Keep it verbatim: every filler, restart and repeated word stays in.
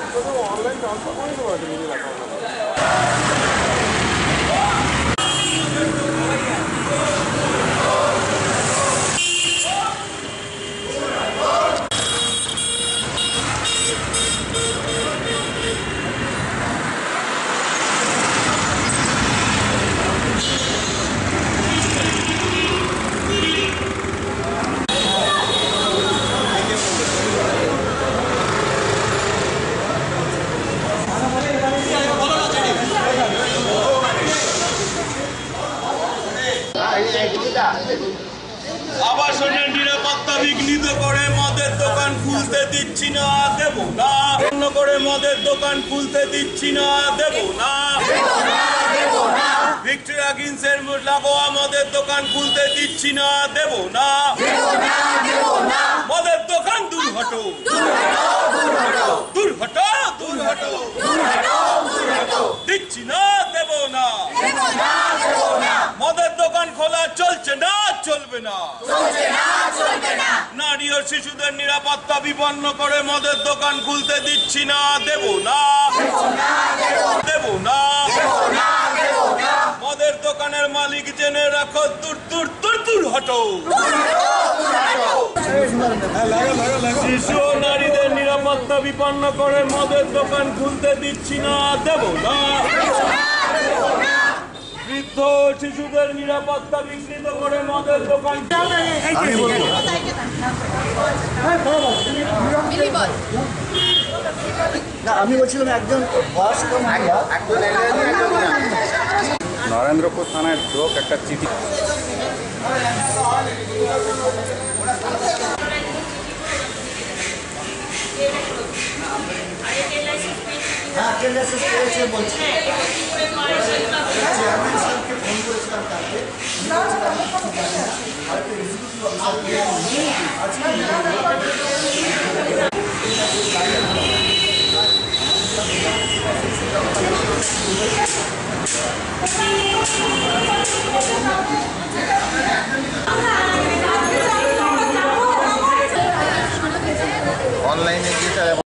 Online transfer করে দেবো নিজের অ্যাকাউন্টে। আবাসনের নিরাপত্তা বিঘ্নিত করে মদের দোকান খুলতে দিচ্ছি না, দেব না। বন্ধ করে মদের দোকান খুলতে দিচ্ছি না, দেব না। ভিক্টোরিয়া গিন্সের লাগোয়া মদের দোকান খুলতে দিচ্ছি না, দেব না। মদের দোকান দূর হটো, দূর হটো, দূর হটো, দিচ্ছি না, দেব না। মদের দোকান খোলা চলছে না, চলবে না। নারী ও শিশুদের নিরাপত্তা বিপন্ন করে মদের দোকান খুলতে দিচ্ছি না, দেব না, দেব না। মদের দোকানের মালিক জেনে রাখো, দূর দূর দূর দূর হটো। শিশু ও নারীদের নিরাপত্তা বিপন্ন করে মদের দোকান খুলতে দিচ্ছি না, দেব না। বৃদ্ধ শিশুদের নিরাপত্তা বিঘ্নিত করে মদের দোকান। আমি বলছিলাম একজন নরেন্দ্রপুর থানায় লোক একটা চিঠি হ্যাঁ বলছি